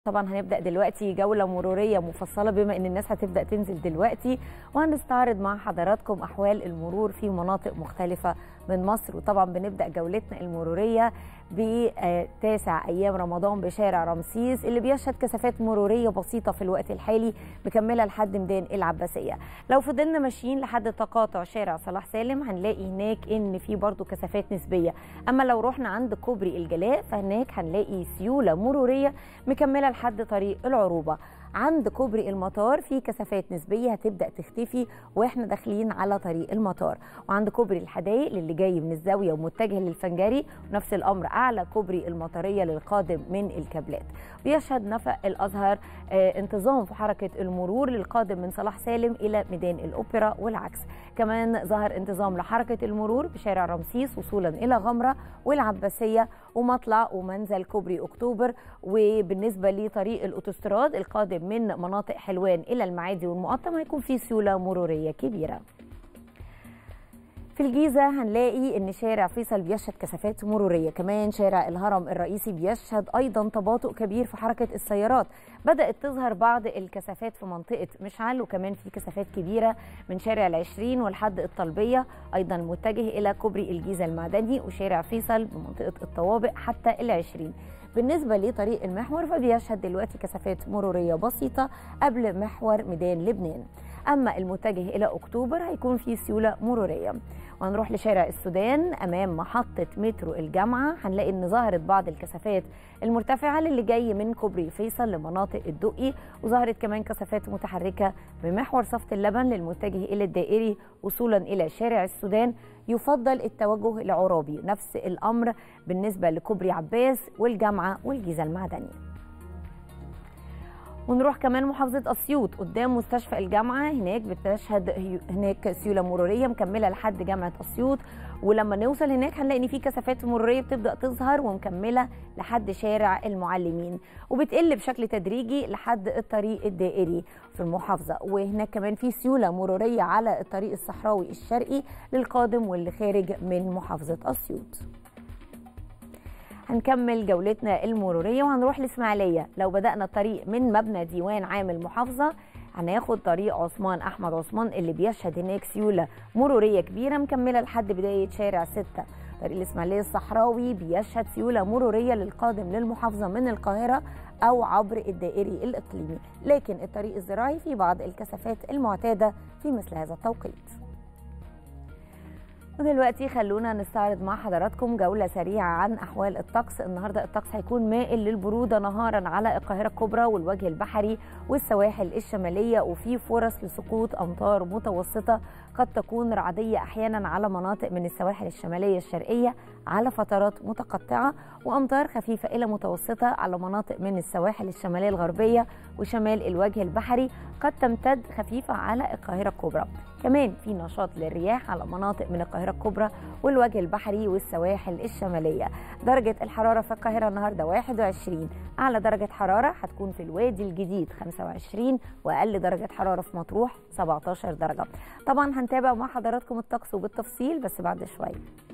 طبعا هنبدأ دلوقتي جولة مرورية مفصلة بما ان الناس هتبدأ تنزل دلوقتي، وهنستعرض مع حضراتكم احوال المرور في مناطق مختلفة من مصر. وطبعا بنبدأ جولتنا المرورية بتاسع ايام رمضان بشارع رمسيس اللي بيشهد كثافات مرورية بسيطة في الوقت الحالي مكملة لحد ميدان العباسية. لو فضلنا ماشيين لحد تقاطع شارع صلاح سالم هنلاقي هناك ان في برضو كثافات نسبية، اما لو رحنا عند كوبري الجلاء فهناك هنلاقي سيولة مرورية مكملة لحد طريق العروبة. عند كوبري المطار في كثافات نسبيه هتبدا تختفي واحنا داخلين على طريق المطار، وعند كوبري الحدائق للي جاي من الزاويه ومتجه للفنجري، ونفس الامر اعلى كوبري المطريه للقادم من الكابلات. بيشهد نفق الازهر انتظام في حركه المرور للقادم من صلاح سالم الى ميدان الاوبرا والعكس. كمان ظهر انتظام لحركه المرور بشارع رمسيس وصولا الى غمره والعباسيه ومطلع ومنزل كوبري اكتوبر. وبالنسبه لطريق الاوتوستراد القادم من مناطق حلوان الى المعادي والمقطم هيكون في سيوله مروريه كبيره. في الجيزة هنلاقي ان شارع فيصل بيشهد كثافات مرورية، كمان شارع الهرم الرئيسي بيشهد ايضا تباطؤ كبير في حركة السيارات. بدأت تظهر بعض الكثافات في منطقة مشعل، وكمان في كثافات كبيرة من شارع العشرين والحد الطلبية ايضا متجه الى كوبري الجيزة المعدني وشارع فيصل بمنطقة الطوابق حتى العشرين. بالنسبة لطريق المحور فبيشهد دلوقتي كثافات مرورية بسيطة قبل محور ميدان لبنان، أما المتجه إلى أكتوبر هيكون في سيولة مرورية. وهنروح لشارع السودان أمام محطة مترو الجامعة هنلاقي إن ظهرت بعض الكثافات المرتفعة للي جاي من كوبري فيصل لمناطق الدقي، وظهرت كمان كثافات متحركة بمحور صفت اللبن للمتجه إلى الدائري وصولا إلى شارع السودان. يفضل التوجه العرابي، نفس الأمر بالنسبة لكوبري عباس والجامعة والجيزة المعدني. ونروح كمان محافظة أسيوط قدام مستشفى الجامعة، هناك بتشهد هناك سيولة مرورية مكملة لحد جامعة أسيوط، ولما نوصل هناك هنلاقي ان في كثافات مرورية بتبدأ تظهر ومكملة لحد شارع المعلمين، وبتقل بشكل تدريجي لحد الطريق الدائري في المحافظة. وهناك كمان في سيولة مرورية على الطريق الصحراوي الشرقي للقادم واللي خارج من محافظة أسيوط. هنكمل جولتنا المرورية وهنروح لإسماعيلية. لو بدأنا الطريق من مبنى ديوان عام المحافظة هناخد طريق عثمان أحمد عثمان اللي بيشهد هناك سيولة مرورية كبيرة مكملة لحد بداية شارع 6. طريق الإسماعيلية الصحراوي بيشهد سيولة مرورية للقادم للمحافظة من القاهرة أو عبر الدائري الإقليمي، لكن الطريق الزراعي في بعض الكثافات المعتادة في مثل هذا التوقيت. ودلوقتي خلونا نستعرض مع حضراتكم جولة سريعة عن أحوال الطقس. النهاردة الطقس هيكون مائل للبرودة نهارا على القاهرة الكبرى والوجه البحري والسواحل الشمالية، وفي فرص لسقوط أمطار متوسطة قد تكون رعدية أحيانا على مناطق من السواحل الشمالية الشرقية على فترات متقطعة، وأمطار خفيفة إلى متوسطة على مناطق من السواحل الشمالية الغربية وشمال الوجه البحري قد تمتد خفيفة على القاهرة الكبرى. كمان في نشاط للرياح على مناطق من القاهرة الكبرى والوجه البحري والسواحل الشمالية. درجة الحرارة في القاهرة النهاردة 21، أعلى درجة حرارة هتكون في الوادي الجديد 25، وأقل درجة حرارة في مطروح 17 درجة. طبعا هنتابع مع حضراتكم الطقس وبالتفصيل بس بعد شوية.